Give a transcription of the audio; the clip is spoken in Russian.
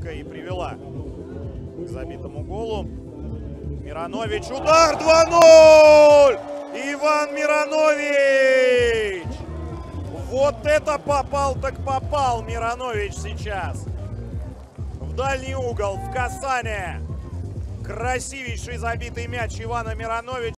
только и привела к забитому голу. Миронович, удар 2-0! Иван Миронович! Вот это попал, так попал Миронович сейчас. В дальний угол, в касание. Красивейший забитый мяч Ивана Мироновича.